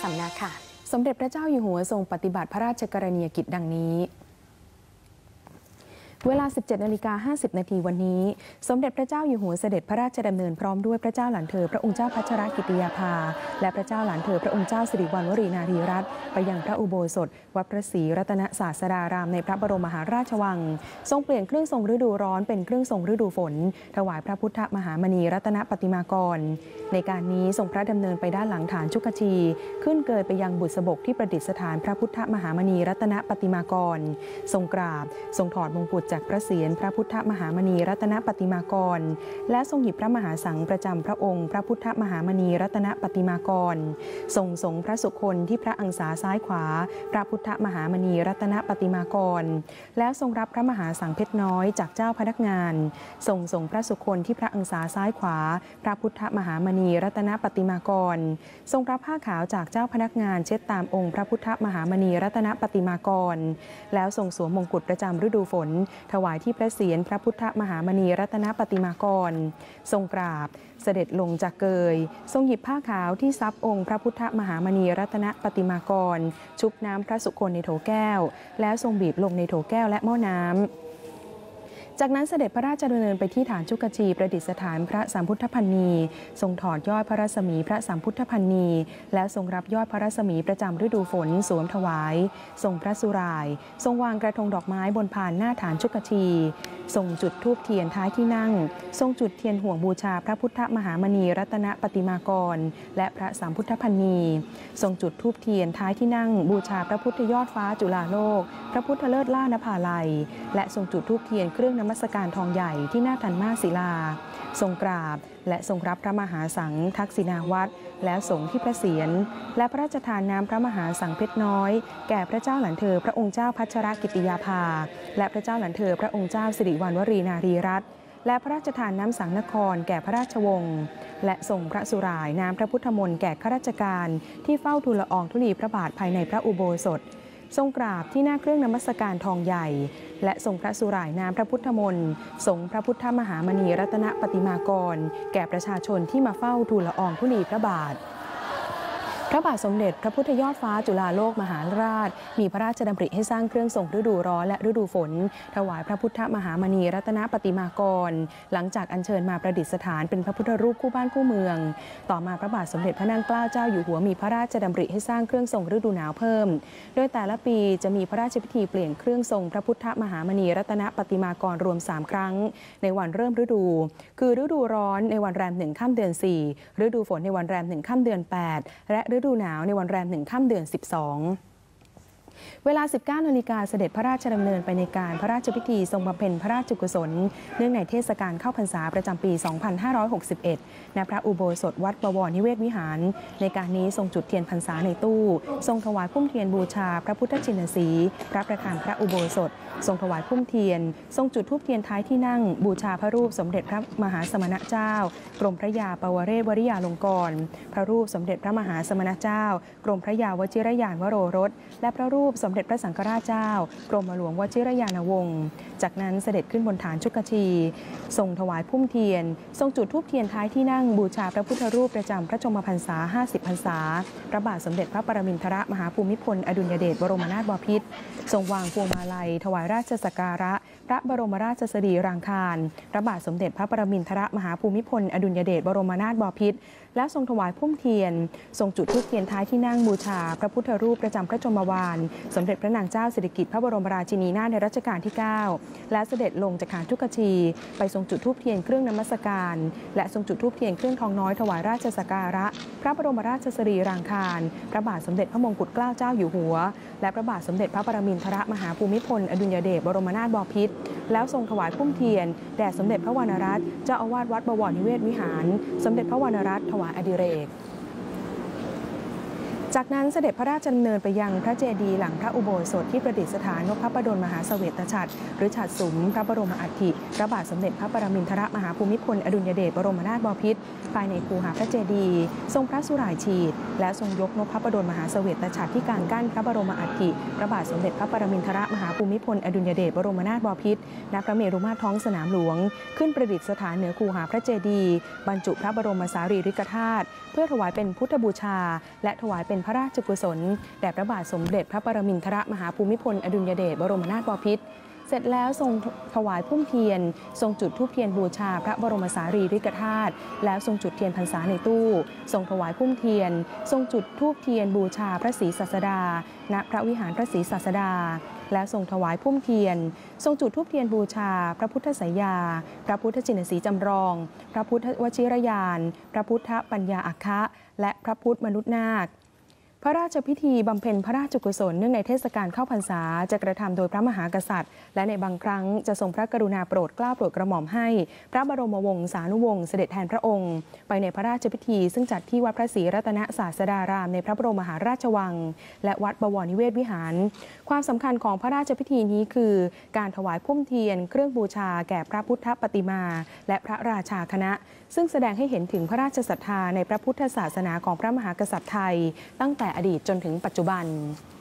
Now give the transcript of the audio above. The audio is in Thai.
ำนักค่ะสมเด็จพระเจ้าอยู่หัวทรงปฏิบัติพระราชกรณียกิจดังนี้เวลา 17:50 นาทีวันนี้สมเด็จพระเจ้าอยู่หัวเสด็จพระราชดำเนินพร้อมด้วยพระเจ้าหลานเธอพระองค์เจ้าพัชรกิติยาภาและพระเจ้าหลานเธอพระองค์เจ้าสิริวัณวรีนารีรัตน์ไปยังพระอุโบสถวัดพระศรีรัตนศาสดารามในพระบรมมหาราชวังทรงเปลี่ยนเครื่องทรงฤดูร้อนเป็นเครื่องทรงฤดูฝนถวายพระพุทธมหามณีรัตนปฏิมากรในการนี้ทรงพระดำเนินไปด้านหลังฐานชุกชีขึ้นเกยไปยังบุษบกที่ประดิษฐานพระพุทธมหามณีรัตนปฏิมากรทรงกราบทรงถอดมงกุฎจากพระเศียรพระพุทธมหามณีรัตนปฏิมากรและทรงหยิบพระมหาสังประจำพระองค์พระพุทธมหามณีรัตนปฏิมากรทรงสงพระสุคนที่พระอังสาซ้ายขวาพระพุทธมหามณีรัตนปฏิมากรแล้วทรงรับพระมหาสังเพชรน้อยจากเจ้าพนักงานทรงสงพระสุคนที่พระอังสาซ้ายขวาพระพุทธมหามณีรัตนปฏิมากรทรงรับผ้าขาวจากเจ้าพนักงานเช็ดตามองค์พระพุทธมหามณีรัตนปฏิมากรแล้วทรงสวมมงกุฎประจำฤดูฝนถวายที่พระเศียรพระพุทธมหามณีรัตนปฏิมากรทรงกราบเสด็จลงจากเกยทรงหยิบผ้าขาวที่ซับองค์พระพุทธมหามณีรัตนปฏิมากรชุบน้ำพระสุคนในโถแก้วแล้วทรงบีบลงในโถแก้วและหม้อน้ำจากนั้นเสด็จพระราชดำเนินไปที่ฐานชุกชีประดิษฐานพระสัมพุทธพันนีทรงถอดยอดพระรัศมีพระสัมพุทธพันนีแล้วทรงรับยอดพระรัศมีประจำฤดูฝนสวมถวายทรงพระสุร่ายทรงวางกระทงดอกไม้บนพานหน้าฐานชุกชีทรงจุดธูปเทียนท้ายที่นั่งทรงจุดเทียนห่วงบูชาพระพุทธมหามณีรัตนปฏิมากรและพระสัมพุทธพันนีทรงจุดธูปเทียนท้ายที่นั่งบูชาพระพุทธยอดฟ้าจุฬาโลกพระพุทธเลิศล่านภาลัยและทรงจุดธูปเทียนเครื่องนมัสการทองใหญ่ที่หน้าทันมาศิลาทรงกราบและทรงรับพระมหาสังฆทักษิณาวัตรแล้วสงฆ์ที่พระเศียรและพระราชทานน้ำพระมหาสังฆเพชรน้อยแก่พระเจ้าหลานเธอพระองค์เจ้าพัชรกิติยาภาและพระเจ้าหลานเธอพระองค์เจ้าสิริวัณวรีนารีรัตน์และพระราชทานน้ำสังนครแก่พระราชวงศ์และทรงพระสุร่ายน้ำพระพุทธมนต์แก่ข้าราชการที่เฝ้าทูลละอองธุลีพระบาทภายในพระอุโบสถทรงกราบที่หน้าเครื่องนมัสการทองใหญ่และทรงพระสุร่ายน้ำพระพุทธมนต์สงพระพุทธมหามณีรัตนปฏิมากรแก่ประชาชนที่มาเฝ้าทูลละอองธุลีพระบาทพระบาทสมเด็จพระพุทธยอดฟ้าจุฬาโลกมหาราชมีพระราชดำริให้สร้างเครื่องทรงฤดูร้อนและฤดูฝนถวายพระพุทธมหามณีรัตนปฏิมากรหลังจากอัญเชิญมาประดิษฐานเป็นพระพุทธรูปคู่บ้านคู่เมืองต่อมาพระบาทสมเด็จพระนางเกล้าเจ้าอยู่หัวมีพระราชดำริให้สร้างเครื่องทรงฤดูหนาวเพิ่มโดยแต่ละปีจะมีพระราชพิธีเปลี่ยนเครื่องทรงพระพุทธมหามณีรัตนปฏิมากรรวม3ครั้งในวันเริ่มฤดูคือฤดูร้อนในวันแรม1ค่ำเดือน4ฤดูฝนในวันแรม1ค่ำเดือน8และฤดูหนาวในวันแรม1ค่ำเดือน12เวลา 19 นาฬิกาเสด็จพระราชดำเนินไปในการพระราชพิธีทรงบำเพ็ญพระราชกุศลเนื่องในเทศกาลเข้าพรรษาประจำปี 2561 ณ พระอุโบสถวัดบวรนิเวศวิหารในการนี้ทรงจุดเทียนพรรษาในตู้ทรงถวายพุ่มเทียนบูชาพระพุทธชินสีห์พระประธานพระอุโบสถทรงถวายพุ่มเทียนทรงจุดธูปเทียนท้ายที่นั่งบูชาพระรูปสมเด็จพระมหาสมณเจ้ากรมพระยาปวเรศวริยาลงกรณ์พระรูปสมเด็จพระมหาสมณเจ้ากรมพระยาวชิรยานวโรรสและพระรูปสมเด็จพระสังฆราชเจ้ากรมหลวงวชิรยานวงศ์จากนั้นเสด็จขึ้นบนฐานชุกชีทรงถวายพุ่มเทียนทรงจุดธูปเทียนท้ายที่นั่งบูชาพระพุทธรูปประจำพระชนมพรรษา50พรรษาพระบาทสมเด็จพระปรมินทรมหาภูมิพลอดุลยเดชบรมนาถบพิตรทรงวางพวงมาลัยถวายราชสักการะพระบรมราชสรีรางคารพระบาทสมเด็จพระปรมินทรมหาภูมิพลอดุลยเดชบรมนาถบพิตรและทรงถวายพุ่มเทียนทรงจุดธูปเทียนท้ายที่นั่งบูชาพระพุทธรูปประจำพระชนมวาลสมเด็จพระนางเจ้าสิริกิติ์พระบรมราชินีนาถในรัชกาลที่9และเสด็จลงจากฐานชุกชีไปทรงจุดธูปเทียนเครื่องนมัสการและทรงจุดธูปเทียนเครื่องทองน้อยถวายราชสักการะพระบรมราชสรีรางคารพระบาทสมเด็จพระมงกุฎเกล้าเจ้าอยู่หัวและพระบาทสมเด็จพระปรมินทรมหาภูมิพลอดุลยเดชบรมนาถบพิตรแล้วทรงถวายพุ่มเทียนแด่สมเด็จพระวรรณรัตน์เจ้าอาวาสวัดบวรนิเวศวิหารสมเด็จพระวรรณรัตน์ถวายอดิเรกจากนั้นเสด็จพระราชดำเนินไปยังพระเจดีย์หลังพระอุโบสถที่ประดิษฐานนพพดลมหาเสวตฉัตรหรือฉัตรสุมพระบรมอัฐิพระบาทสมเด็จพระปรมินทรมหาภูมิพลอดุลยเดชบรมนาถบพิตรภายในคูหาพระเจดีย์ทรงพระสุร่ายฉีดและทรงยกนพพดลมหาเสวตฉัตรที่กางกั้นพระบรมอัฐิพระบาทสมเด็จพระปรมินทรมหาภูมิพลอดุลยเดชบรมนาถบพิตรณพระเมรุมาตรท้องสนามหลวงขึ้นประดิษฐานเหนือคูหาพระเจดีย์บรรจุพระบรมสารีริกธาตุเพื่อถวายเป็นพุทธบูชาและถวายเป็นพระราชกุศลแด่พระบาทสมเด็จพระปรมินทรมหาภูมิพลอดุลยเดชบรมนาถบพิตรเสร็จแล้วทรงถวายพุ่มเทียนทรงจุดธูปเทียนบูชาพระบรมสารีริกธาตุแล้วทรงจุดเทียนพรรษาในตู้ทรงถวายพุ่มเทียนทรงจุดธูปเทียนบูชาพระศรีศาสดาณพระวิหารพระศรีศาสดาและทรงถวายพุ่มเทียนทรงจุดธูปเทียนบูชาพระพุทธไสยาพระพุทธจินสีจำลองพระพุทธวชิรยานพระพุทธปัญญาอัคคะและพระพุทธมนุษย์นาคพระราชพิธีบำเพ็ญพระราชกุศลเนื่องในเทศกาลเข้าพรรษาจะกระทำโดยพระมหากษัตริย์และในบางครั้งจะทรงพระกรุณาโปรดเกล้าโปรดกระหม่อมให้พระบรมวงศานุวงศ์เสด็จแทนพระองค์ไปในพระราชพิธีซึ่งจัดที่วัดพระศรีรัตนศาสดารามในพระบรมมหาราชวังและวัดบวรนิเวศวิหารความสำคัญของพระราชพิธีนี้คือการถวายพุ่มเทียนเครื่องบูชาแก่พระพุทธปฏิมาและพระราชาคณะซึ่งแสดงให้เห็นถึงพระราชศรัทธาในพระพุทธศาสนาของพระมหากษัตริย์ไทยตั้งแต่อดีตจนถึงปัจจุบัน